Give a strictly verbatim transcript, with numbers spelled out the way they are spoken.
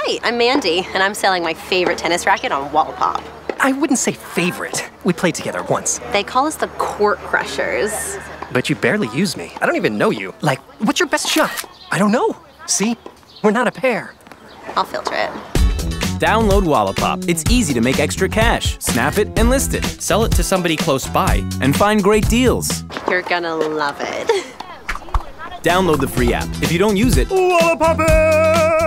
Hi, I'm Mandy, and I'm selling my favorite tennis racket on Wallapop. I wouldn't say favorite. We played together once. They call us the Court Crushers. But you barely use me. I don't even know you. Like, what's your best shot? I don't know. See? We're not a pair. I'll filter it. Download Wallapop. It's easy to make extra cash. Snap it and list it. Sell it to somebody close by and find great deals. You're gonna love it. Download the free app. If you don't use it, Wallapop it!